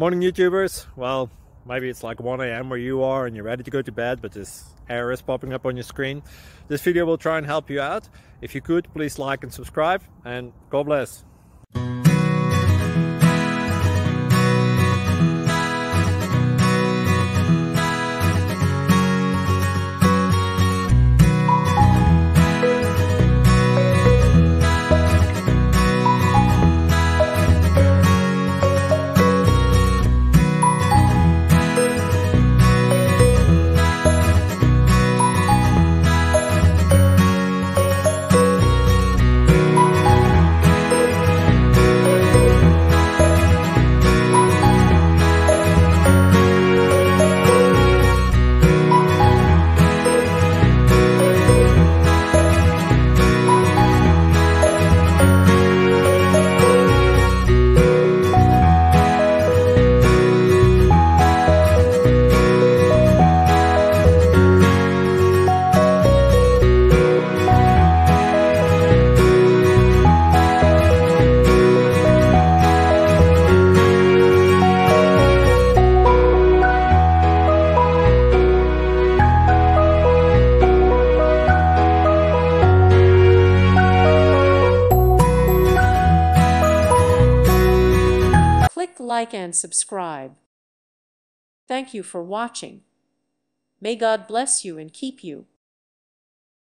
Morning YouTubers. Well, maybe it's like 1 a.m. where you are and you're ready to go to bed, but this error is popping up on your screen. This video will try and help you out. If you could, please like and subscribe, and God bless. Click like and subscribe. Thank you for watching. May God bless you and keep you.